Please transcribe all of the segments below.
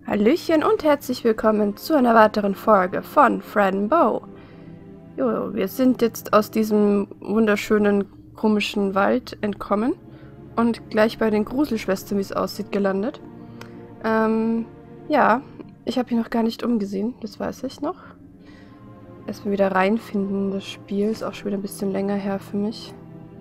Hallöchen und herzlich willkommen zu einer weiteren Folge von Fred and Beau. Jo, wir sind jetzt aus diesem wunderschönen, komischen Wald entkommen und gleich bei den Gruselschwestern, wie es aussieht, gelandet. Ja, ich habe hier noch gar nicht umgesehen, das weiß ich noch. Erstmal wieder reinfinden in das Spiel, ist auch schon wieder ein bisschen länger her für mich.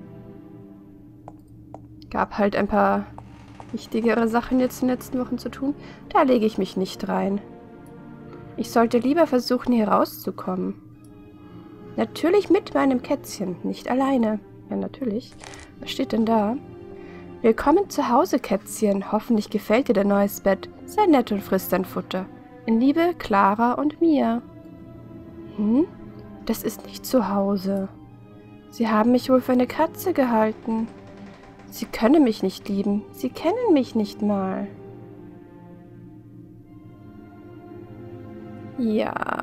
Gab halt ein paar wichtigere Sachen jetzt in den letzten Wochen zu tun. Da lege ich mich nicht rein. Ich sollte lieber versuchen, hier rauszukommen. Natürlich mit meinem Kätzchen, nicht alleine. Ja, natürlich. Was steht denn da? Willkommen zu Hause, Kätzchen. Hoffentlich gefällt dir dein neues Bett. Sei nett und friss dein Futter. In Liebe, Clara und Mia. Das ist nicht zu Hause. Sie haben mich wohl für eine Katze gehalten. Sie können mich nicht lieben. Sie kennen mich nicht mal. Ja,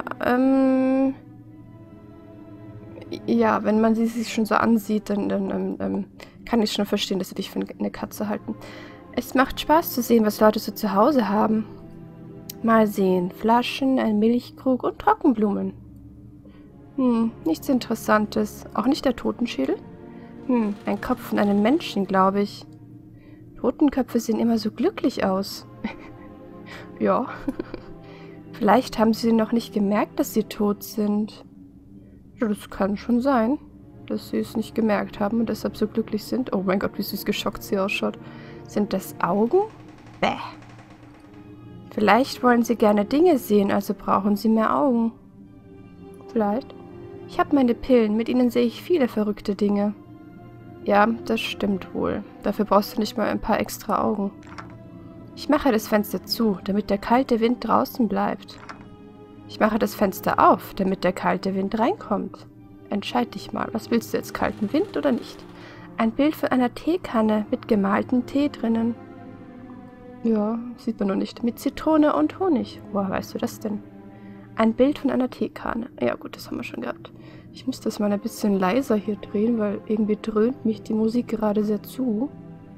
ja, wenn man sie sich schon so ansieht, dann kann ich schon verstehen, dass sie dich für eine Katze halten. Es macht Spaß zu sehen, was Leute so zu Hause haben. Mal sehen. Flaschen, ein Milchkrug und Trockenblumen. Nichts Interessantes. Auch nicht der Totenschädel? Ein Kopf von einem Menschen, glaube ich. Totenköpfe sehen immer so glücklich aus. Ja. Vielleicht haben sie noch nicht gemerkt, dass sie tot sind. Ja, das kann schon sein, dass sie es nicht gemerkt haben und deshalb so glücklich sind. Oh mein Gott, wie süß geschockt sie ausschaut. Sind das Augen? Bäh. Vielleicht wollen sie gerne Dinge sehen, also brauchen sie mehr Augen. Vielleicht. Ich habe meine Pillen, mit ihnen sehe ich viele verrückte Dinge. Ja, das stimmt wohl. Dafür brauchst du nicht mal ein paar extra Augen. Ich mache das Fenster zu, damit der kalte Wind draußen bleibt. Ich mache das Fenster auf, damit der kalte Wind reinkommt. Entscheid dich mal, was willst du jetzt, kalten Wind oder nicht? Ein Bild von einer Teekanne mit gemaltem Tee drinnen. Ja, sieht man noch nicht. Mit Zitrone und Honig. Woher weißt du das denn? Ein Bild von einer Teekanne. Ja gut, das haben wir schon gehabt. Ich muss das mal ein bisschen leiser hier drehen, weil irgendwie dröhnt mich die Musik gerade sehr zu.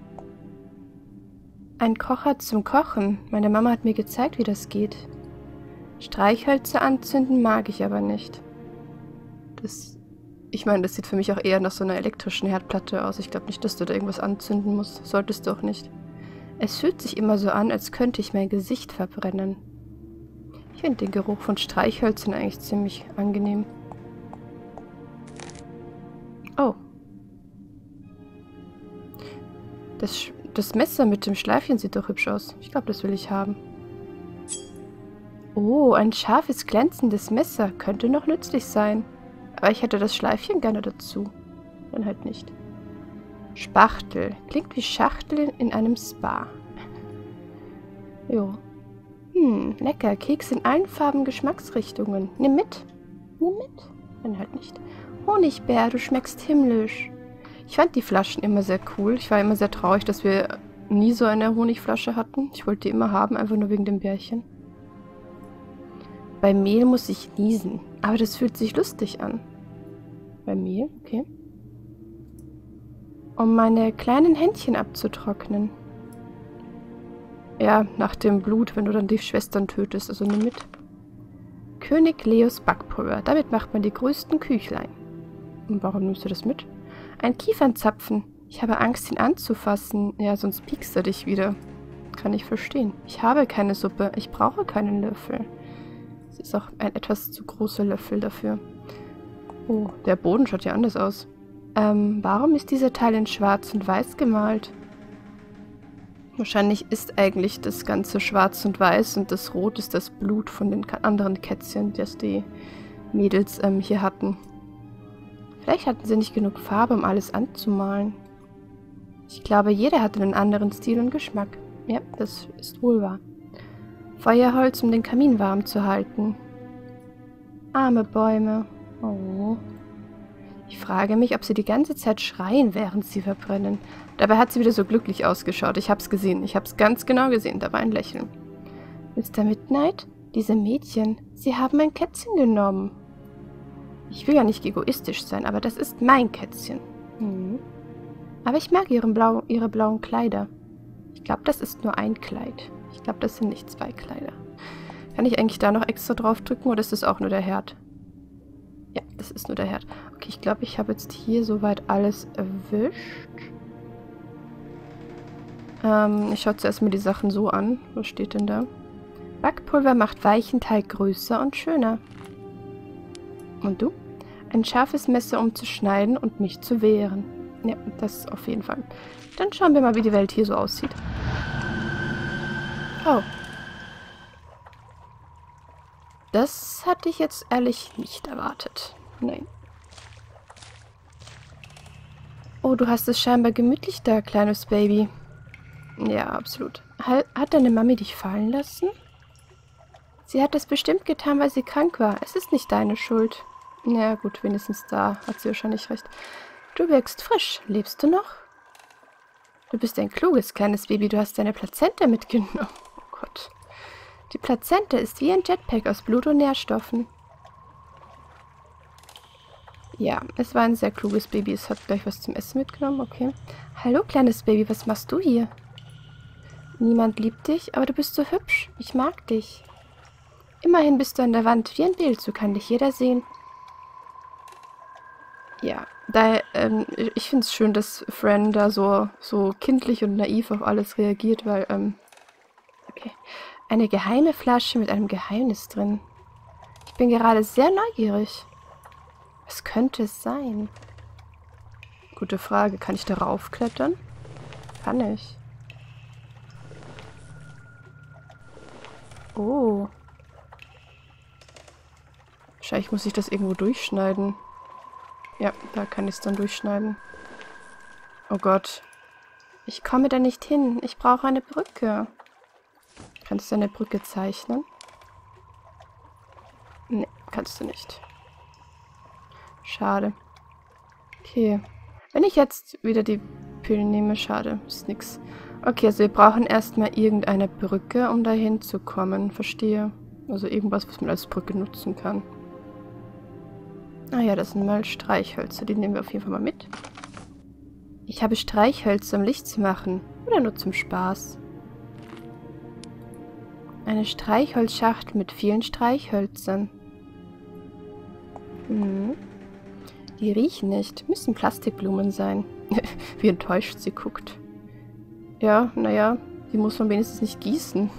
Ein Kocher zum Kochen. Meine Mama hat mir gezeigt, wie das geht. Streichhölzer anzünden mag ich aber nicht. Ich meine, das sieht für mich auch eher nach so einer elektrischen Herdplatte aus. Ich glaube nicht, dass du da irgendwas anzünden musst. Solltest du auch nicht. Es fühlt sich immer so an, als könnte ich mein Gesicht verbrennen. Ich finde den Geruch von Streichhölzern eigentlich ziemlich angenehm. Oh. Das Messer mit dem Schleifchen sieht doch hübsch aus. Ich glaube, das will ich haben. Oh, ein scharfes, glänzendes Messer. Könnte noch nützlich sein. Aber ich hätte das Schleifchen gerne dazu. Dann halt nicht. Spachtel. Klingt wie Schachtel in einem Spa. Jo. Lecker. Keks in allen Farben, Geschmacksrichtungen. Nimm mit. Nimm mit. Dann halt nicht. Honigbär, du schmeckst himmlisch. Ich fand die Flaschen immer sehr cool. Ich war immer sehr traurig, dass wir nie so eine Honigflasche hatten. Ich wollte die immer haben, einfach nur wegen dem Bärchen. Bei Mehl muss ich niesen, aber das fühlt sich lustig an. Bei Mehl, okay. Um meine kleinen Händchen abzutrocknen. Ja, nach dem Blut, wenn du dann die Schwestern tötest, also nimm mit. König Leos Backpulver, damit macht man die größten Küchlein. Und warum nimmst du das mit? Ein Kiefernzapfen. Ich habe Angst, ihn anzufassen. Ja, sonst piekst er dich wieder. Kann ich verstehen. Ich habe keine Suppe. Ich brauche keinen Löffel. Es ist auch ein etwas zu großer Löffel dafür. Oh, der Boden schaut ja anders aus. Warum ist dieser Teil in schwarz und weiß gemalt? Wahrscheinlich ist eigentlich das Ganze schwarz und weiß und das Rot ist das Blut von den anderen Kätzchen, das die Mädels hier hatten. Vielleicht hatten sie nicht genug Farbe, um alles anzumalen. Ich glaube, jeder hat einen anderen Stil und Geschmack. Ja, das ist wohl wahr. Feuerholz, um den Kamin warm zu halten. Arme Bäume. Oh. Ich frage mich, ob sie die ganze Zeit schreien, während sie verbrennen. Dabei hat sie wieder so glücklich ausgeschaut. Ich hab's gesehen. Ich hab's ganz genau gesehen. Da war ein Lächeln. Mr. Midnight? Diese Mädchen, sie haben mein Kätzchen genommen. Ich will ja nicht egoistisch sein, aber das ist mein Kätzchen. Aber ich mag ihre blauen Kleider. Ich glaube, das ist nur ein Kleid. Ich glaube, das sind nicht 2 Kleider. Kann ich eigentlich da noch extra drauf drücken oder ist das auch nur der Herd? Ja, das ist nur der Herd. Okay, ich glaube, ich habe jetzt hier soweit alles erwischt. Ich schaue zuerst mir die Sachen so an. Was steht denn da? Backpulver macht weichen Teig größer und schöner. Und du? Ein scharfes Messer, um zu schneiden und mich zu wehren. Ja, das auf jeden Fall. Dann schauen wir mal, wie die Welt hier so aussieht. Oh. Das hatte ich jetzt ehrlich nicht erwartet. Nein. Oh, du hast es scheinbar gemütlich da, kleines Baby. Ja, absolut. Hat deine Mami dich fallen lassen? Sie hat das bestimmt getan, weil sie krank war. Es ist nicht deine Schuld. Ja, gut, wenigstens da hat sie wahrscheinlich recht. Du wirkst frisch. Lebst du noch? Du bist ein kluges kleines Baby. Du hast deine Plazenta mitgenommen. Oh Gott. Die Plazenta ist wie ein Jetpack aus Blut und Nährstoffen. Ja, es war ein sehr kluges Baby. Es hat gleich was zum Essen mitgenommen. Okay. Hallo, kleines Baby. Was machst du hier? Niemand liebt dich, aber du bist so hübsch. Ich mag dich. Immerhin bist du an der Wand wie ein Bild. So kann dich jeder sehen. Ja, ich finde es schön, dass Fran da so kindlich und naiv auf alles reagiert, weil, okay. Eine geheime Flasche mit einem Geheimnis drin. Ich bin gerade sehr neugierig. Was könnte es sein? Gute Frage. Kann ich darauf klettern? Kann ich. Oh. Wahrscheinlich muss ich das irgendwo durchschneiden. Ja, da kann ich es dann durchschneiden. Oh Gott. Ich komme da nicht hin. Ich brauche eine Brücke. Kannst du eine Brücke zeichnen? Nee, kannst du nicht. Schade. Okay. Wenn ich jetzt wieder die Pillen nehme, schade. Ist nix. Okay, also wir brauchen erstmal irgendeine Brücke, um da hinzukommen. Verstehe. Also irgendwas, was man als Brücke nutzen kann. Ah ja, das sind mal Streichhölzer. Die nehmen wir auf jeden Fall mal mit. Ich habe Streichhölzer, um Licht zu machen. Oder nur zum Spaß. Eine Streichholzschachtel mit vielen Streichhölzern. Hm. Die riechen nicht. Müssen Plastikblumen sein. Wie enttäuscht sie guckt. Ja, naja, die muss man wenigstens nicht gießen.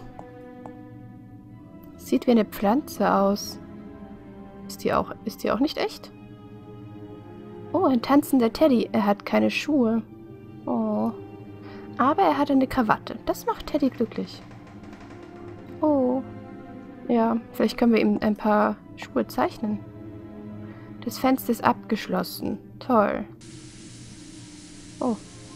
Sieht wie eine Pflanze aus. Ist die auch nicht echt? Oh, ein tanzender Teddy. Er hat keine Schuhe. Oh. Aber er hat eine Krawatte. Das macht Teddy glücklich. Oh. Ja, vielleicht können wir ihm ein paar Schuhe zeichnen. Das Fenster ist abgeschlossen. Toll. Oh.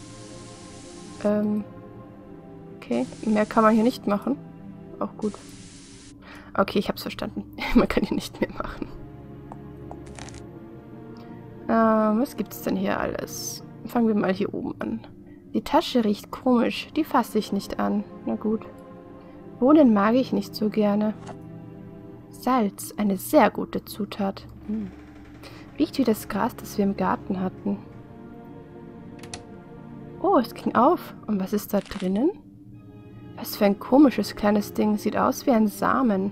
Okay, mehr kann man hier nicht machen. Auch gut. Okay, ich hab's verstanden. Man kann hier nicht mehr machen. Was gibt's denn hier alles? Fangen wir mal hier oben an. Die Tasche riecht komisch. Die fasse ich nicht an. Na gut. Bohnen mag ich nicht so gerne. Salz, eine sehr gute Zutat. Riecht wie das Gras, das wir im Garten hatten. Oh, es ging auf. Und was ist da drinnen? Was für ein komisches kleines Ding. Sieht aus wie ein Samen.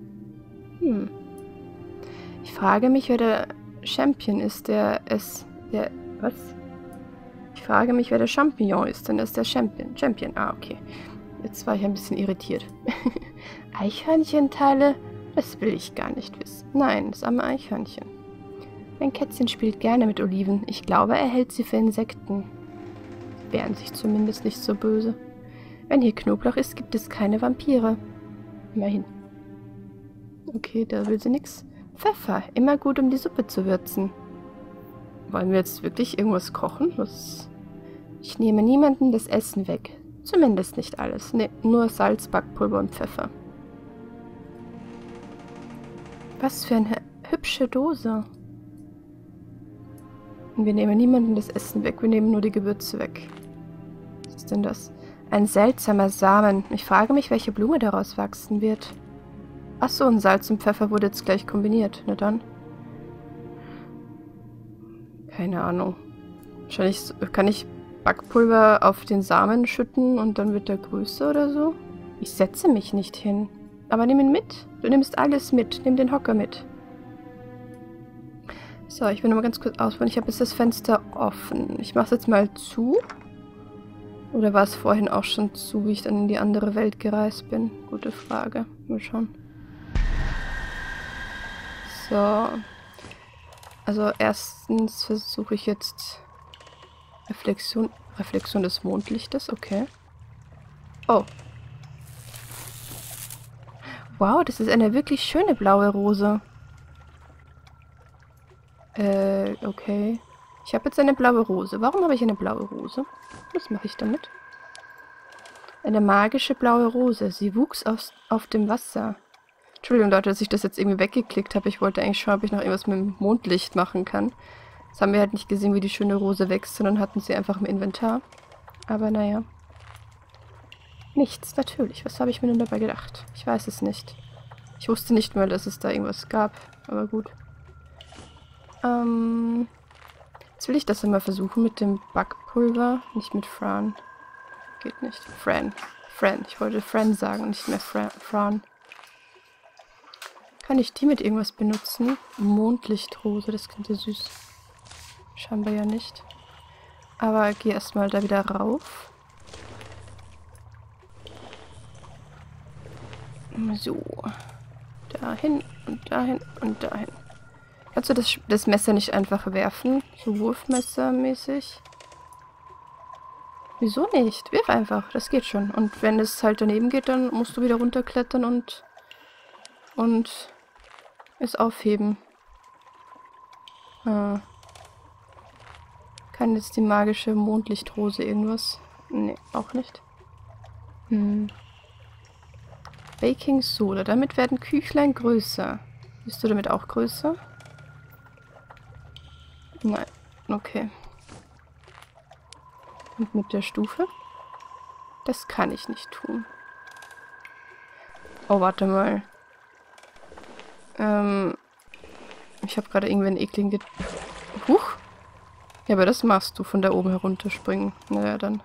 Ich frage mich, wer der Champion ist, was? Ich frage mich, wer der Champignon ist, denn er ist der Champion. Ah, okay. Jetzt war ich ein bisschen irritiert. Eichhörnchenteile? Das will ich gar nicht wissen. Nein, das arme Eichhörnchen. Mein Kätzchen spielt gerne mit Oliven. Ich glaube, er hält sie für Insekten. Sie wären sich zumindest nicht so böse. Wenn hier Knoblauch ist, gibt es keine Vampire. Immerhin. Okay, da will sie nix. Pfeffer, immer gut, um die Suppe zu würzen. Wollen wir jetzt wirklich irgendwas kochen? Ich nehme niemandem das Essen weg. Zumindest nicht alles. Ne, nur Salz, Backpulver und Pfeffer. Was für eine hübsche Dose. Und wir nehmen niemandem das Essen weg. Wir nehmen nur die Gewürze weg. Was ist denn das? Ein seltsamer Samen. Ich frage mich, welche Blume daraus wachsen wird. Achso, und Salz und Pfeffer wurde jetzt gleich kombiniert. Na dann. Keine Ahnung. Wahrscheinlich kann ich Backpulver auf den Samen schütten und dann wird der größer oder so. Ich setze mich nicht hin. Aber nimm ihn mit. Du nimmst alles mit. Nimm den Hocker mit. So, ich will nochmal ganz kurz ausprobieren. Ich habe jetzt das Fenster offen. Ich mache es jetzt mal zu. Oder war es vorhin auch schon zu, wie ich dann in die andere Welt gereist bin? Gute Frage. Mal schauen. So. Also erstens versuche ich jetzt Reflexion des Mondlichtes. Okay. Oh. Wow, das ist eine wirklich schöne blaue Rose. Okay. Ich habe jetzt eine blaue Rose. Warum habe ich eine blaue Rose? Was mache ich damit? Eine magische blaue Rose. Sie wuchs auf dem Wasser. Entschuldigung, Leute, dass ich das jetzt irgendwie weggeklickt habe. Ich wollte eigentlich schauen, ob ich noch irgendwas mit dem Mondlicht machen kann. Das haben wir halt nicht gesehen, wie die schöne Rose wächst, sondern hatten sie einfach im Inventar. Aber naja. Nichts, natürlich. Was habe ich mir denn dabei gedacht? Ich weiß es nicht. Ich wusste nicht mal, dass es da irgendwas gab. Aber gut. Jetzt will ich das einmal versuchen mit dem Backpulver. Nicht mit Fran. Geht nicht. Fran. Ich wollte Fran sagen, nicht mehr Fran. Kann ich die mit irgendwas benutzen? Mondlichtrose, das klingt ja süß. Scheinbar ja nicht. Aber geh erstmal da wieder rauf. So. Dahin und dahin und dahin. Kannst du das Messer nicht einfach werfen? So Wurfmessermäßig? Wieso nicht? Wirf einfach, das geht schon. Und wenn es halt daneben geht, dann musst du wieder runterklettern und es aufheben. Ah. Kann jetzt die magische Mondlichtrose irgendwas? Nee, auch nicht. Baking Soda. Damit werden Küchlein größer. Bist du damit auch größer? Nein. Okay. Und mit der Stufe? Das kann ich nicht tun. Oh, warte mal. Ich habe gerade irgendwie einen ekligen... Huch! Ja, aber das machst du, von da oben herunterspringen. Naja, dann.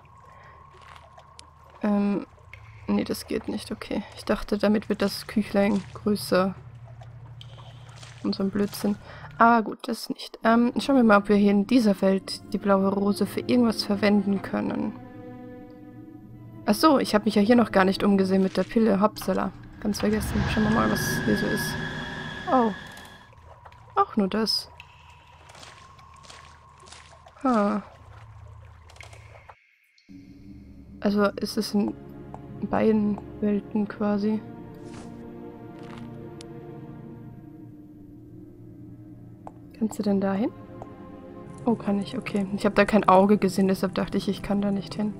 Nee, das geht nicht, okay. Ich dachte, damit wird das Küchlein größer. Und so ein Blödsinn. Aber gut, das nicht. Schauen wir mal, ob wir hier in dieser Welt die blaue Rose für irgendwas verwenden können. Achso, ich habe mich ja hier noch gar nicht umgesehen mit der Pille. Hoppsala. Ganz vergessen. Schauen wir mal, was hier so ist. Oh. Auch nur das. Also ist es in beiden Welten quasi. Kannst du denn da hin? Oh, kann ich. Okay. Ich habe da kein Auge gesehen, deshalb dachte ich, ich kann da nicht hin.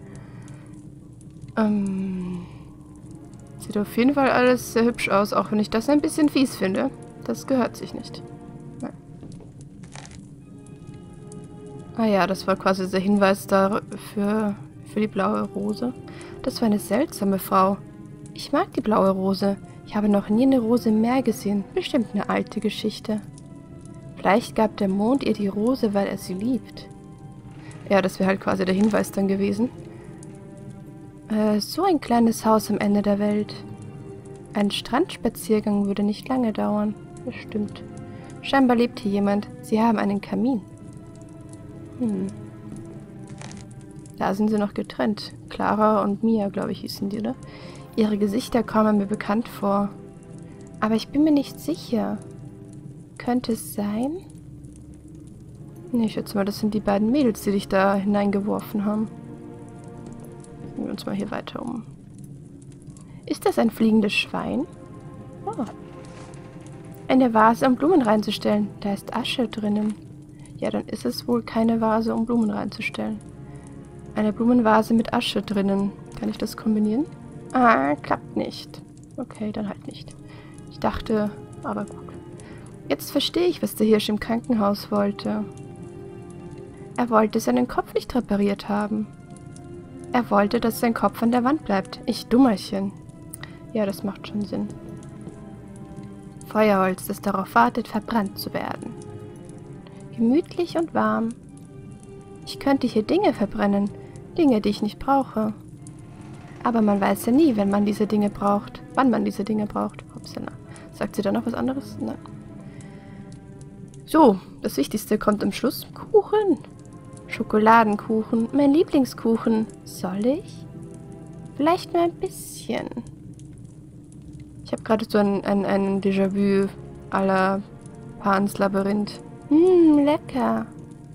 Sieht auf jeden Fall alles sehr hübsch aus, auch wenn ich das ein bisschen fies finde. Das gehört sich nicht. Nein. Ah ja, das war quasi der Hinweis da für die blaue Rose. Das war eine seltsame Frau. Ich mag die blaue Rose. Ich habe noch nie eine Rose mehr gesehen. Bestimmt eine alte Geschichte. Vielleicht gab der Mond ihr die Rose, weil er sie liebt. Ja, das wäre halt quasi der Hinweis dann gewesen. So ein kleines Haus am Ende der Welt. Ein Strandspaziergang würde nicht lange dauern. Bestimmt. Scheinbar lebt hier jemand. Sie haben einen Kamin. Da sind sie noch getrennt. Clara und Mia, glaube ich, hießen die, oder? Ihre Gesichter kommen mir bekannt vor. Aber ich bin mir nicht sicher. Könnte es sein? Nee, ich schätze mal, das sind die beiden Mädels, die dich da hineingeworfen haben. Sehen wir uns mal hier weiter um. Ist das ein fliegendes Schwein? Oh. Eine Vase, um Blumen reinzustellen. Da ist Asche drinnen. Ja, dann ist es wohl keine Vase, um Blumen reinzustellen. Eine Blumenvase mit Asche drinnen. Kann ich das kombinieren? Ah, klappt nicht. Okay, dann halt nicht. Ich dachte, aber gut. Jetzt verstehe ich, was der Hirsch im Krankenhaus wollte. Er wollte seinen Kopf nicht repariert haben. Er wollte, dass sein Kopf an der Wand bleibt. Ich Dummerchen. Ja, das macht schon Sinn. Feuerholz, das darauf wartet, verbrannt zu werden. Gemütlich und warm. Ich könnte hier Dinge verbrennen. Dinge, die ich nicht brauche. Aber man weiß ja nie, wenn man diese Dinge braucht. Wann man diese Dinge braucht. Upsala. Sagt sie da noch was anderes? Nein. So, das Wichtigste kommt am Schluss. Kuchen. Schokoladenkuchen. Mein Lieblingskuchen. Soll ich? Vielleicht nur ein bisschen. Ich habe gerade so ein Déjà-vu à la Pans Labyrinth. Lecker.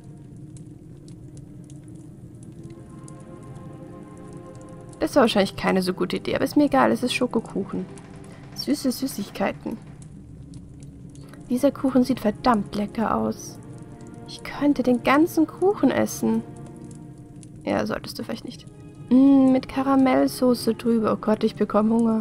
Das war wahrscheinlich keine so gute Idee, aber ist mir egal, es ist Schokokuchen. Süße Süßigkeiten. Dieser Kuchen sieht verdammt lecker aus. Ich könnte den ganzen Kuchen essen. Ja, solltest du vielleicht nicht. Mit Karamellsoße drüber. Oh Gott, ich bekomme Hunger.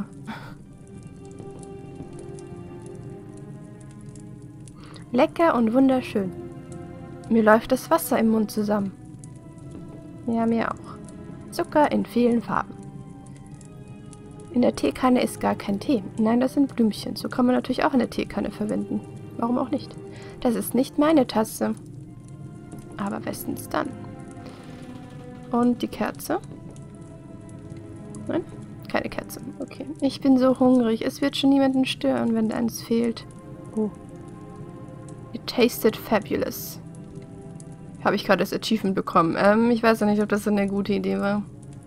Lecker und wunderschön. Mir läuft das Wasser im Mund zusammen. Ja, mir auch. Zucker in vielen Farben. In der Teekanne ist gar kein Tee. Nein, das sind Blümchen. So kann man natürlich auch eine Teekanne verwenden. Warum auch nicht? Das ist nicht meine Tasse. Aber bestens dann. Und die Kerze? Nein? Keine Kerze. Okay. Ich bin so hungrig. Es wird schon niemanden stören, wenn eins fehlt. Oh. It tasted fabulous. Habe ich gerade das Achievement bekommen. Ich weiß ja nicht, ob das eine gute Idee war.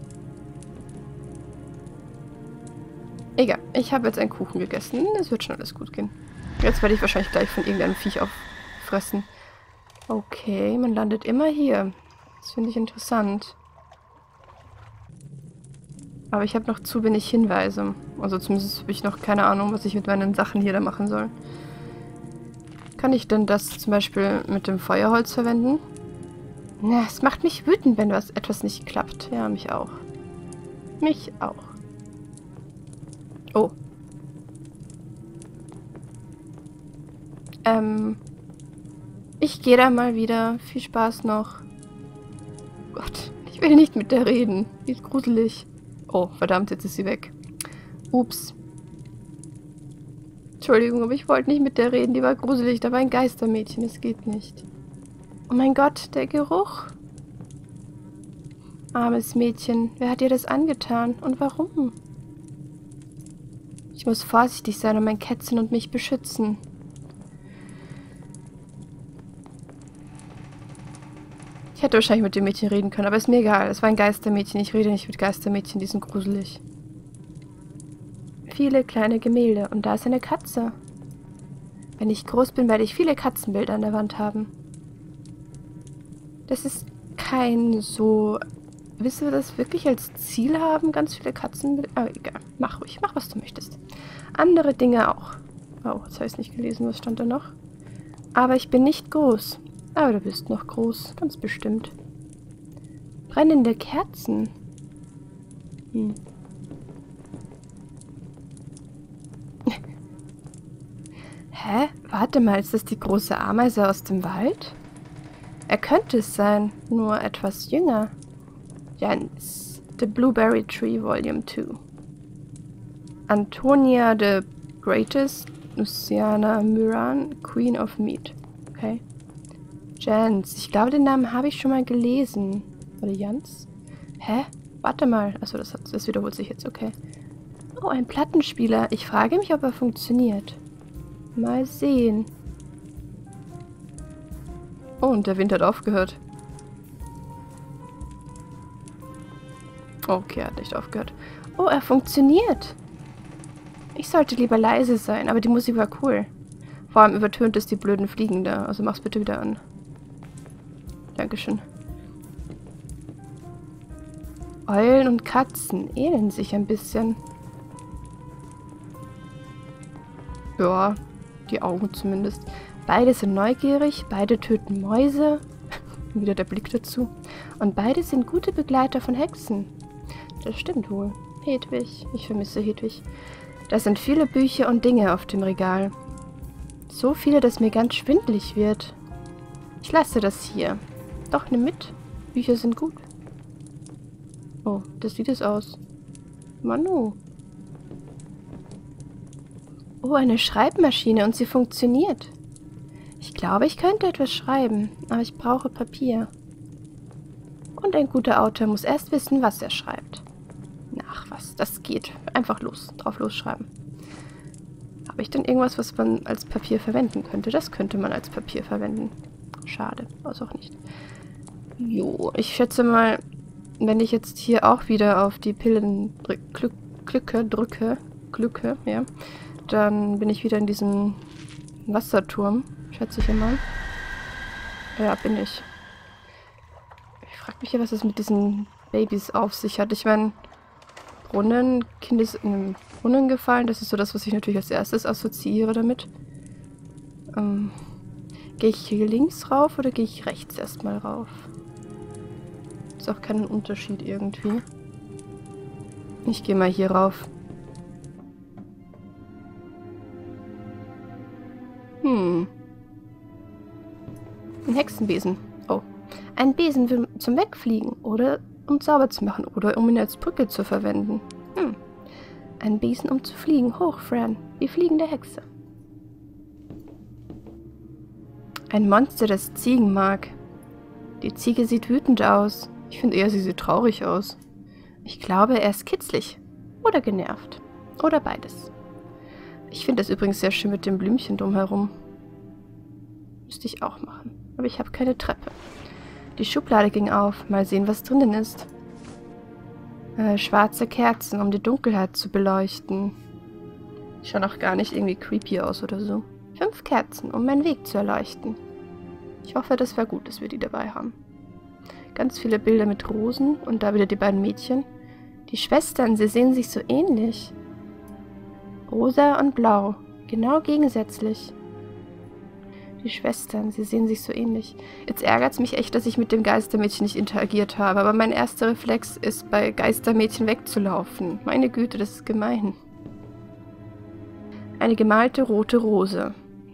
Egal. Ich habe jetzt einen Kuchen gegessen. Es wird schon alles gut gehen. Jetzt werde ich wahrscheinlich gleich von irgendeinem Viech auffressen. Okay, man landet immer hier. Das finde ich interessant. Aber ich habe noch zu wenig Hinweise. Also zumindest habe ich noch keine Ahnung, was ich mit meinen Sachen hier da machen soll. Kann ich denn das zum Beispiel mit dem Feuerholz verwenden? Na, es macht mich wütend, wenn etwas nicht klappt. Ja, mich auch. Mich auch. Oh. Ich gehe da mal wieder. Viel Spaß noch. Gott, ich will nicht mit der reden. Die ist gruselig. Oh, verdammt, jetzt ist sie weg. Ups. Entschuldigung, aber ich wollte nicht mit der reden. Die war gruselig. Da war ein Geistermädchen. Das geht nicht. Oh mein Gott, der Geruch. Armes Mädchen. Wer hat ihr das angetan? Und warum? Ich muss vorsichtig sein und mein Kätzchen und mich beschützen. Ich hätte wahrscheinlich mit dem Mädchen reden können, aber ist mir egal. Es war ein Geistermädchen. Ich rede nicht mit Geistermädchen. Die sind gruselig. Viele kleine Gemälde. Und da ist eine Katze. Wenn ich groß bin, werde ich viele Katzenbilder an der Wand haben. Das ist kein so... Willst du das wirklich als Ziel haben? Ganz viele Katzenbilder? Aber egal. Mach ruhig. Mach, was du möchtest. Andere Dinge auch. Oh, jetzt habe ich es nicht gelesen. Was stand da noch? Aber ich bin nicht groß. Aber du bist noch groß. Ganz bestimmt. Brennende Kerzen. Hä? Warte mal, ist das die große Ameise aus dem Wald? Er könnte es sein, nur etwas jünger. Jens, The Blueberry Tree, Volume 2. Antonia the Greatest, Luciana Myran, Queen of Mead. Okay. Jens, ich glaube, den Namen habe ich schon mal gelesen. Oder Jans? Hä? Warte mal. Achso, das wiederholt sich jetzt, okay. Oh, ein Plattenspieler. Ich frage mich, ob er funktioniert. Mal sehen. Oh, und der Wind hat aufgehört. Okay, er hat nicht aufgehört. Oh, er funktioniert. Ich sollte lieber leise sein, aber die Musik war cool. Vor allem übertönt es die blöden Fliegen da. Also mach's bitte wieder an. Dankeschön. Eulen und Katzen ähneln sich ein bisschen. Ja, die Augen zumindest. Beide sind neugierig, beide töten Mäuse. Wieder der Blick dazu. Und beide sind gute Begleiter von Hexen. Das stimmt wohl. Hedwig. Ich vermisse Hedwig. Da sind viele Bücher und Dinge auf dem Regal. So viele, dass mir ganz schwindelig wird. Ich lasse das hier. Doch, nimm mit. Bücher sind gut. Oh, das sieht es aus. Manu. Oh, eine Schreibmaschine und sie funktioniert. Ich glaube, ich könnte etwas schreiben, aber ich brauche Papier. Und ein guter Autor muss erst wissen, was er schreibt. Na, Ach was, das geht. Einfach drauf losschreiben. Habe ich denn irgendwas, was man als Papier verwenden könnte? Das könnte man als Papier verwenden. Schade, also auch nicht. Jo, ich schätze mal, wenn ich jetzt hier auch wieder auf die Pillen drücke, ja, dann bin ich wieder in diesem Wasserturm, schätze ich immer. Ja, bin ich. Ich frage mich ja, was es mit diesen Babys auf sich hat. Ich meine, Kind ist in einen Brunnen gefallen. Das ist so das, was ich natürlich als erstes assoziiere damit. Gehe ich hier links rauf oder gehe ich rechts erstmal rauf? Ist auch kein Unterschied irgendwie. Ich gehe mal hier rauf. Ein Hexenbesen. Oh. Ein Besen zum Wegfliegen oder um sauber zu machen oder um ihn als Brücke zu verwenden. Ein Besen, um zu fliegen. Hoch, Fran. Die fliegende Hexe. Ein Monster, das Ziegen mag. Die Ziege sieht wütend aus. Ich finde eher, sie sieht traurig aus. Ich glaube, er ist kitzlig. Oder genervt. Oder beides. Ich finde das übrigens sehr schön mit dem Blümchen drumherum. Müsste ich auch machen. Aber ich habe keine Treppe. Die Schublade ging auf. Mal sehen, was drinnen ist. Schwarze Kerzen, um die Dunkelheit zu beleuchten. Schauen auch gar nicht irgendwie creepy aus oder so. 5 Kerzen, um meinen Weg zu erleuchten. Ich hoffe, das wäre gut, dass wir die dabei haben. Ganz viele Bilder mit Rosen und da wieder die beiden Mädchen. Die Schwestern, sie sehen sich so ähnlich. Rosa und Blau, genau gegensätzlich. Die Schwestern, sie sehen sich so ähnlich. Jetzt ärgert es mich echt, dass ich mit dem Geistermädchen nicht interagiert habe, aber mein erster Reflex ist, bei Geistermädchen wegzulaufen. Meine Güte, das ist gemein. Eine gemalte rote Rose.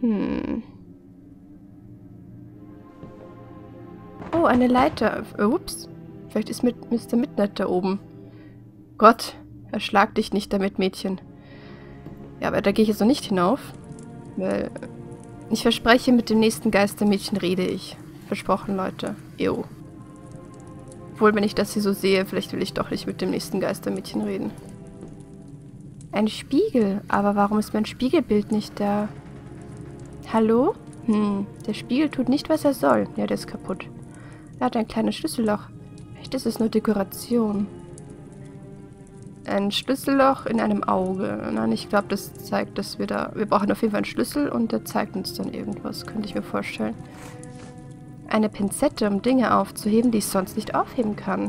Oh, eine Leiter. Ups. Vielleicht ist mit Mr. Midnight da oben. Gott, erschlag dich nicht damit, Mädchen. Ja, aber da gehe ich jetzt noch nicht hinauf. Weil ich verspreche, mit dem nächsten Geistermädchen rede ich. Versprochen, Leute. Jo. Obwohl, wenn ich das hier so sehe, vielleicht will ich doch nicht mit dem nächsten Geistermädchen reden. Ein Spiegel. Aber warum ist mein Spiegelbild nicht da? Hallo? Der Spiegel tut nicht, was er soll. Ja, der ist kaputt. Er hat ein kleines Schlüsselloch. Vielleicht ist es nur Dekoration. Ein Schlüsselloch in einem Auge. Nein, ich glaube, das zeigt, dass wir da... Wir brauchen auf jeden Fall einen Schlüssel und der zeigt uns dann irgendwas, könnte ich mir vorstellen. Eine Pinzette, um Dinge aufzuheben, die ich sonst nicht aufheben kann.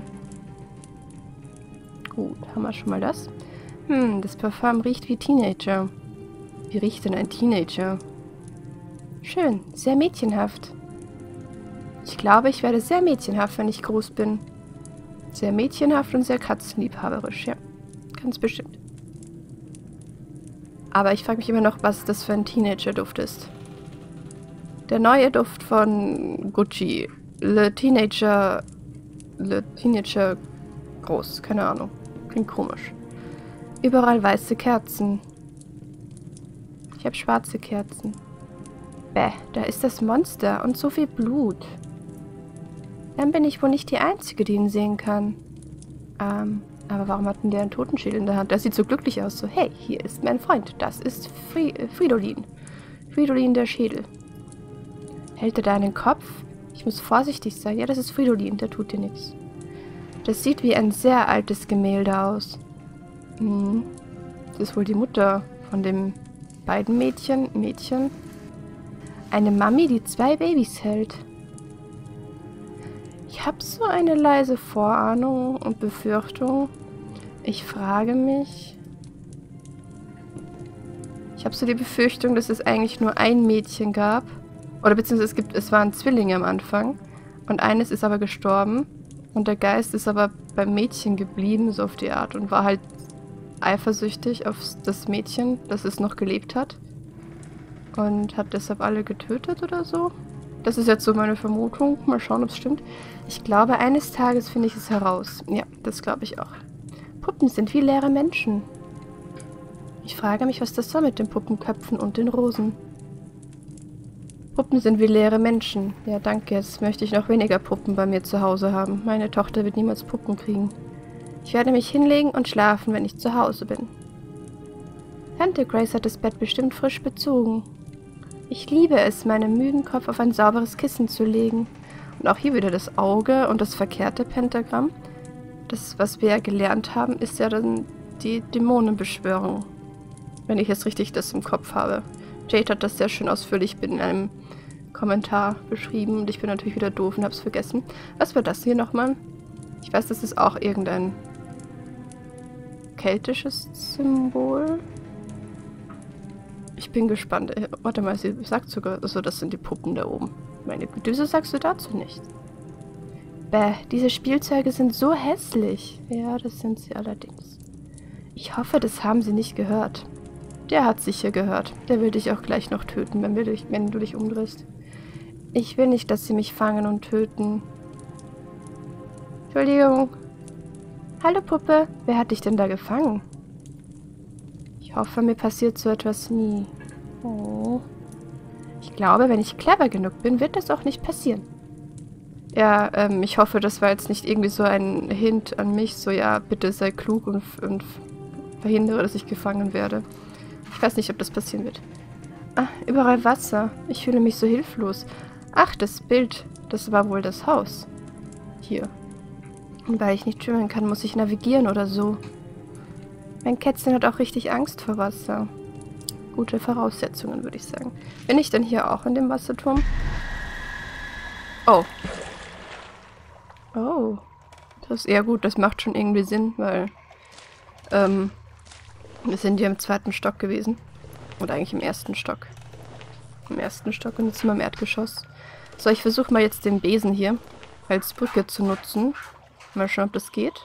Gut, haben wir schon mal das. Das Parfum riecht wie Teenager. Wie riecht denn ein Teenager? Schön, sehr mädchenhaft. Ich glaube, ich werde sehr mädchenhaft, wenn ich groß bin. Sehr mädchenhaft und sehr katzenliebhaberisch, ja. Ganz bestimmt. Aber ich frage mich immer noch, was das für ein Teenager-Duft ist. Der neue Duft von Gucci. Le Teenager groß, keine Ahnung. Klingt komisch. Überall weiße Kerzen. Ich habe schwarze Kerzen. Bäh, da ist das Monster und so viel Blut. Dann bin ich wohl nicht die Einzige, die ihn sehen kann. Aber warum hat denn der einen Totenschädel in der Hand? Das sieht so glücklich aus. So, hey, hier ist mein Freund. Das ist Fridolin. Fridolin der Schädel. Hält er da einen Kopf? Ich muss vorsichtig sein. Ja, das ist Fridolin. Der tut dir nichts. Das sieht wie ein sehr altes Gemälde aus. Das ist wohl die Mutter von den beiden Mädchen. Eine Mami, die 2 Babys hält. Ich habe so eine leise Vorahnung und Befürchtung. Ich frage mich... Ich habe so die Befürchtung, dass es eigentlich nur ein Mädchen gab. Oder beziehungsweise es waren Zwillinge am Anfang. Und eines ist aber gestorben. Und der Geist ist aber beim Mädchen geblieben, so auf die Art. Und war halt eifersüchtig auf das Mädchen, das es noch gelebt hat. Und hat deshalb alle getötet oder so. Das ist jetzt so meine Vermutung. Mal schauen, ob es stimmt. Ich glaube, eines Tages finde ich es heraus. Ja, das glaube ich auch. Puppen sind wie leere Menschen. Ich frage mich, was das soll mit den Puppenköpfen und den Rosen. Puppen sind wie leere Menschen. Ja, danke. Jetzt möchte ich noch weniger Puppen bei mir zu Hause haben. Meine Tochter wird niemals Puppen kriegen. Ich werde mich hinlegen und schlafen, wenn ich zu Hause bin. Tante Grace hat das Bett bestimmt frisch bezogen. Ich liebe es, meinen müden Kopf auf ein sauberes Kissen zu legen. Und auch hier wieder das Auge und das verkehrte Pentagramm. Das, was wir ja gelernt haben, ist ja dann die Dämonenbeschwörung. Wenn ich jetzt richtig das im Kopf habe. Jade hat das sehr schön ausführlich in einem Kommentar beschrieben. Und ich bin natürlich wieder doof und habe es vergessen. Was war das hier nochmal? Ich weiß, das ist auch irgendein keltisches Symbol. Ich bin gespannt. Warte mal, sie sagt sogar, also das sind die Puppen da oben. Meine Güte, wieso sagst du dazu nicht? Bäh, diese Spielzeuge sind so hässlich. Ja, das sind sie allerdings. Ich hoffe, das haben sie nicht gehört. Der hat sicher gehört. Der will dich auch gleich noch töten, wenn du dich umdrehst. Ich will nicht, dass sie mich fangen und töten. Entschuldigung. Hallo Puppe, wer hat dich denn da gefangen? Ich hoffe, mir passiert so etwas nie. Oh. Ich glaube, wenn ich clever genug bin, wird das auch nicht passieren. Ja, ich hoffe, das war jetzt nicht irgendwie so ein Hint an mich. So, ja, bitte sei klug und verhindere, dass ich gefangen werde. Ich weiß nicht, ob das passieren wird. Ah, überall Wasser. Ich fühle mich so hilflos. Ach, das Bild. Das war wohl das Haus. Hier. Und weil ich nicht schwimmen kann, muss ich navigieren oder so. Mein Kätzchen hat auch richtig Angst vor Wasser. Gute Voraussetzungen, würde ich sagen. Bin ich denn hier auch in dem Wasserturm? Oh. Oh. Das ist eher gut, das macht schon irgendwie Sinn, weil wir sind ja im 2. Stock gewesen. Oder eigentlich im 1. Stock. Im 1. Stock und jetzt sind wir im Erdgeschoss. So, ich versuche mal jetzt den Besen hier als Brücke zu nutzen. Mal schauen, ob das geht.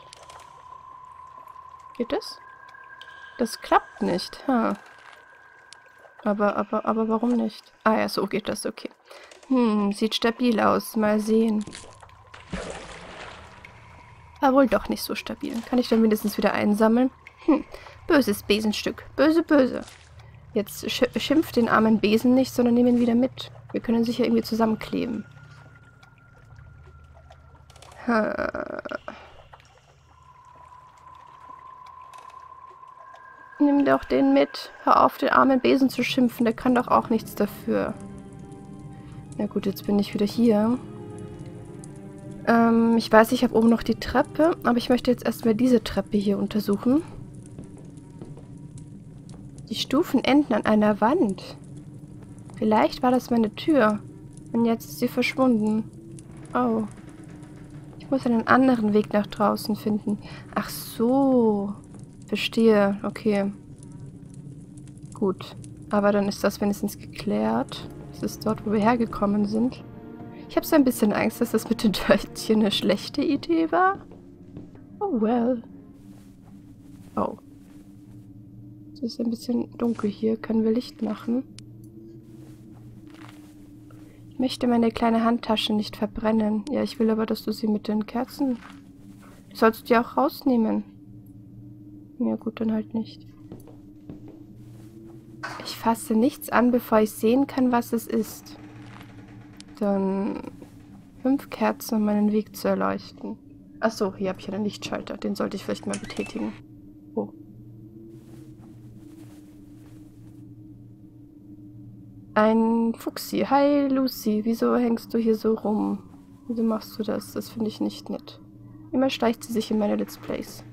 Geht das? Das klappt nicht. Ha. Aber warum nicht? Ah ja, so geht das, okay. Sieht stabil aus. Mal sehen. War wohl doch nicht so stabil. Kann ich dann mindestens wieder einsammeln? Böses Besenstück. Böse, böse. Jetzt schimpft den armen Besen nicht, sondern nimm ihn wieder mit. Wir können sicher irgendwie zusammenkleben. Nimm doch den mit. Hör auf, den armen Besen zu schimpfen. Der kann doch auch nichts dafür. Na gut, jetzt bin ich wieder hier. Ich weiß, ich habe oben noch die Treppe, aber ich möchte jetzt erstmal diese Treppe hier untersuchen. Die Stufen enden an einer Wand. Vielleicht war das meine Tür. Und jetzt ist sie verschwunden. Oh. Ich muss einen anderen Weg nach draußen finden. Ach so. Verstehe. Okay. Gut. Aber dann ist das wenigstens geklärt. Das ist dort, wo wir hergekommen sind. Ich habe so ein bisschen Angst, dass das mit den Törtchen eine schlechte Idee war. Oh well. Oh. Es ist ein bisschen dunkel hier. Können wir Licht machen? Ich möchte meine kleine Handtasche nicht verbrennen. Ja, ich will aber, dass du sie mit den Kerzen... Du sollst die auch rausnehmen. Ja gut, dann halt nicht. Ich fasse nichts an, bevor ich sehen kann, was es ist. Dann 5 Kerzen, um meinen Weg zu erleuchten. Achso, hier habe ich einen Lichtschalter. Den sollte ich vielleicht mal betätigen. Oh. Ein Fuchsi. Hi, Lucy. Wieso hängst du hier so rum? Wieso machst du das? Das finde ich nicht nett. Immer schleicht sie sich in meine Let's Plays.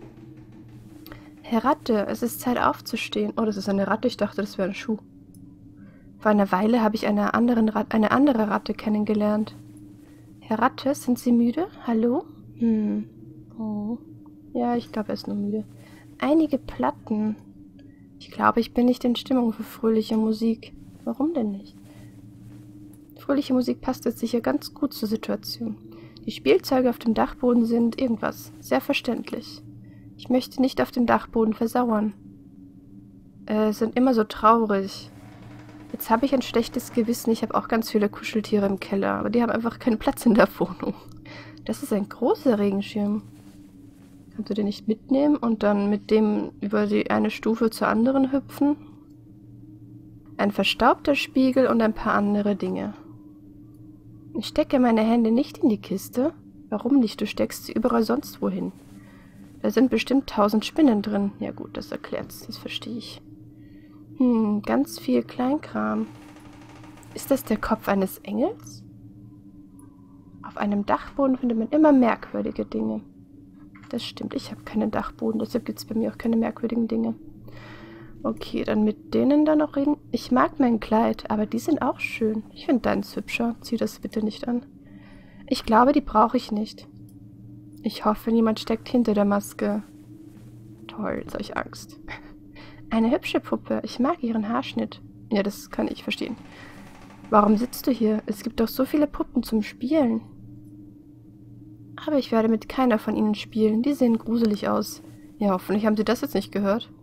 Herr Ratte, es ist Zeit aufzustehen. Oh, das ist eine Ratte. Ich dachte, das wäre ein Schuh. Vor einer Weile habe ich eine andere Ratte kennengelernt. Herr Ratte, sind Sie müde? Hallo? Oh. Ja, ich glaube, er ist nur müde. Einige Platten. Ich glaube, ich bin nicht in Stimmung für fröhliche Musik. Warum denn nicht? Fröhliche Musik passt jetzt sicher ganz gut zur Situation. Die Spielzeuge auf dem Dachboden sind irgendwas. Sehr verständlich. Ich möchte nicht auf dem Dachboden versauern. Sind immer so traurig. Jetzt habe ich ein schlechtes Gewissen. Ich habe auch ganz viele Kuscheltiere im Keller, aber die haben einfach keinen Platz in der Wohnung. Das ist ein großer Regenschirm. Kannst du den nicht mitnehmen und dann mit dem über die eine Stufe zur anderen hüpfen? Ein verstaubter Spiegel und ein paar andere Dinge. Ich stecke meine Hände nicht in die Kiste. Warum nicht? Du steckst sie überall sonst wohin. Da sind bestimmt 1000 Spinnen drin. Ja gut, das erklärt's. Das verstehe ich. Ganz viel Kleinkram. Ist das der Kopf eines Engels? Auf einem Dachboden findet man immer merkwürdige Dinge. Das stimmt, ich habe keinen Dachboden, deshalb gibt es bei mir auch keine merkwürdigen Dinge. Okay, dann mit denen dann noch reden. Ich mag mein Kleid, aber die sind auch schön. Ich finde deins hübscher. Zieh das bitte nicht an. Ich glaube, die brauche ich nicht. Ich hoffe, niemand steckt hinter der Maske. Toll, solch Angst. Eine hübsche Puppe. Ich mag ihren Haarschnitt. Ja, das kann ich verstehen. Warum sitzt du hier? Es gibt doch so viele Puppen zum Spielen. Aber ich werde mit keiner von ihnen spielen. Die sehen gruselig aus. Ja, hoffentlich haben Sie das jetzt nicht gehört.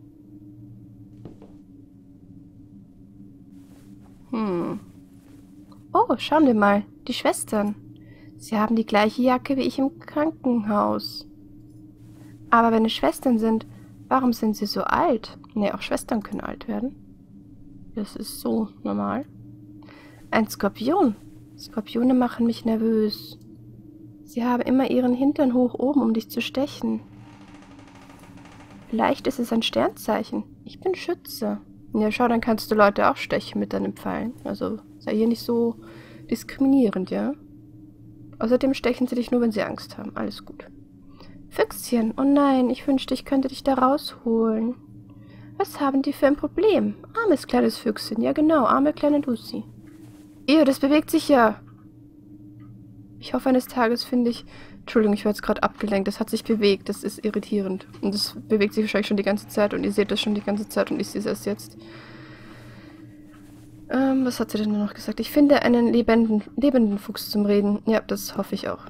Oh, schauen wir mal. Die Schwestern. Sie haben die gleiche Jacke wie ich im Krankenhaus. Aber wenn es Schwestern sind, warum sind sie so alt? Nee, auch Schwestern können alt werden. Das ist so normal. Ein Skorpion. Skorpione machen mich nervös. Sie haben immer ihren Hintern hoch oben, um dich zu stechen. Vielleicht ist es ein Sternzeichen. Ich bin Schütze. Ja, schau, dann kannst du Leute auch stechen mit deinen Pfeilen. Also sei hier nicht so diskriminierend, ja? Außerdem stechen sie dich nur, wenn sie Angst haben. Alles gut. Füchschen, oh nein, ich wünschte, ich könnte dich da rausholen. Was haben die für ein Problem? Armes kleines Füchschen, ja genau, arme kleine Lucy. Ew, das bewegt sich ja. Ich hoffe, eines Tages finde ich... Entschuldigung, ich war jetzt gerade abgelenkt. Das hat sich bewegt. Das ist irritierend. Und das bewegt sich wahrscheinlich schon die ganze Zeit. Und ihr seht das schon die ganze Zeit. Und ich sehe es erst jetzt. Was hat sie denn noch gesagt? Ich finde einen lebenden Fuchs zum Reden. Ja, das hoffe ich auch.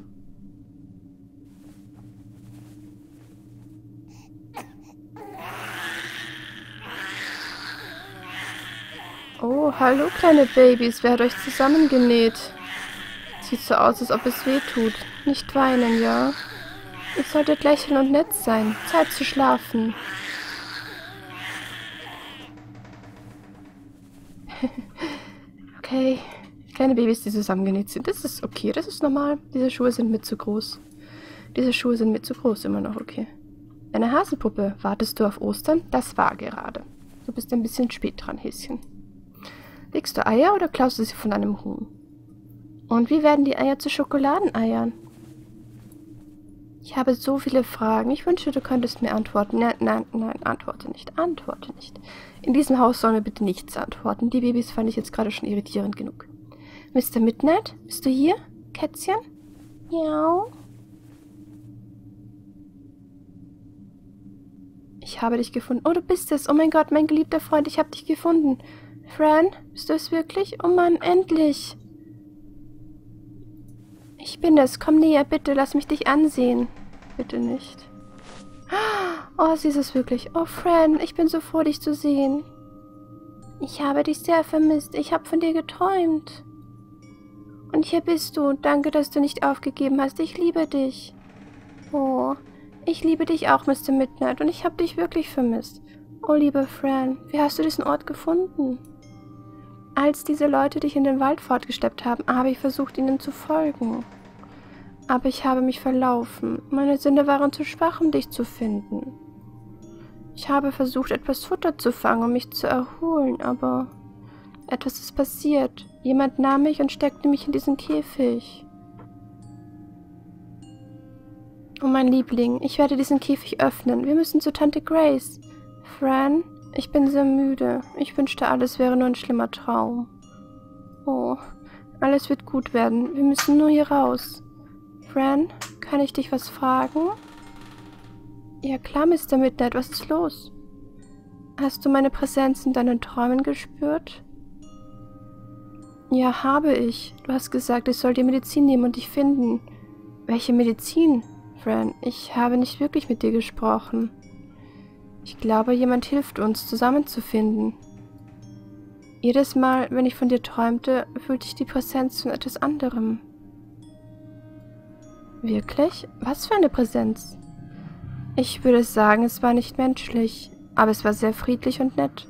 Oh, hallo kleine Babys. Wer hat euch zusammengenäht? Sieht so aus, als ob es weh tut. Nicht weinen, ja? Ihr solltet lächeln und nett sein. Zeit zu schlafen. Okay. Kleine Babys, die zusammengenäht sind. Das ist okay, das ist normal. Diese Schuhe sind mir zu groß. Diese Schuhe sind mir zu groß, immer noch okay. Eine Hasenpuppe. Wartest du auf Ostern? Das war gerade. Du bist ein bisschen spät dran, Häschen. Legst du Eier oder klaust du sie von einem Huhn? Und wie werden die Eier zu Schokoladeneiern? Ich habe so viele Fragen. Ich wünschte, du könntest mir antworten. Nein, nein, nein, antworte nicht. Antworte nicht. In diesem Haus sollen wir bitte nichts antworten. Die Babys fand ich jetzt gerade schon irritierend genug. Mr. Midnight, bist du hier? Kätzchen? Ja. Ich habe dich gefunden. Oh, du bist es. Oh mein Gott, mein geliebter Freund, ich habe dich gefunden. Fran, bist du es wirklich? Oh Mann, endlich. Ich bin es. Komm näher, bitte. Lass mich dich ansehen. Bitte nicht. Oh, sie ist es wirklich. Oh, Fran, ich bin so froh, dich zu sehen. Ich habe dich sehr vermisst. Ich habe von dir geträumt. Und hier bist du. Danke, dass du nicht aufgegeben hast. Ich liebe dich. Oh, ich liebe dich auch, Mr. Midnight. Und ich habe dich wirklich vermisst. Oh, liebe Fran, wie hast du diesen Ort gefunden? Als diese Leute dich in den Wald fortgeschleppt haben, habe ich versucht, ihnen zu folgen. Aber ich habe mich verlaufen. Meine Sinne waren zu schwach, um dich zu finden. Ich habe versucht, etwas Futter zu fangen, um mich zu erholen, aber etwas ist passiert. Jemand nahm mich und steckte mich in diesen Käfig. Oh, mein Liebling, ich werde diesen Käfig öffnen. Wir müssen zu Tante Grace. Fran, ich bin sehr müde. Ich wünschte, alles wäre nur ein schlimmer Traum. Oh, alles wird gut werden. Wir müssen nur hier raus. Fran, kann ich dich was fragen? Ja klar, Mr. Midnight, was ist los? Hast du meine Präsenz in deinen Träumen gespürt? Ja, habe ich. Du hast gesagt, ich soll dir Medizin nehmen und dich finden. Welche Medizin, Fran? Ich habe nicht wirklich mit dir gesprochen. Ich glaube, jemand hilft uns, zusammenzufinden. Jedes Mal, wenn ich von dir träumte, fühlte ich die Präsenz von etwas anderem. Wirklich? Was für eine Präsenz? Ich würde sagen, es war nicht menschlich, aber es war sehr friedlich und nett.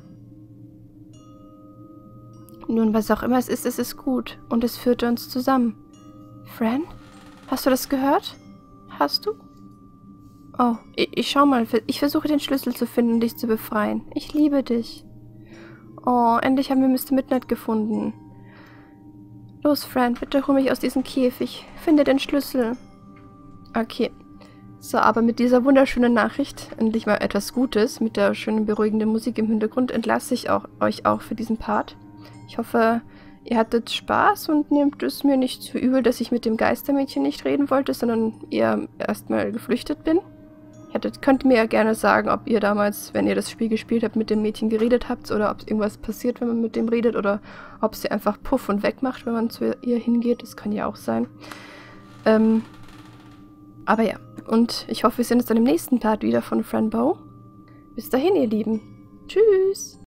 Nun, was auch immer es ist gut und es führte uns zusammen. Fran? Hast du das gehört? Hast du? Oh, ich schau mal. Ich versuche den Schlüssel zu finden und dich zu befreien. Ich liebe dich. Oh, endlich haben wir Mr. Midnight gefunden. Los, Fran, bitte hol mich aus diesem Käfig. Finde den Schlüssel. Okay. So, aber mit dieser wunderschönen Nachricht, endlich mal etwas Gutes, mit der schönen beruhigenden Musik im Hintergrund, entlasse ich euch auch für diesen Part. Ich hoffe, ihr hattet Spaß und nehmt es mir nicht zu übel, dass ich mit dem Geistermädchen nicht reden wollte, sondern eher erstmal geflüchtet bin. Könnt mir ja gerne sagen, ob ihr damals, wenn ihr das Spiel gespielt habt, mit dem Mädchen geredet habt oder ob irgendwas passiert, wenn man mit dem redet oder ob sie einfach puff und weg macht, wenn man zu ihr hingeht. Das kann ja auch sein. Aber ja, und ich hoffe, wir sehen uns dann im nächsten Part wieder von Fran Bow. Bis dahin, ihr Lieben. Tschüss!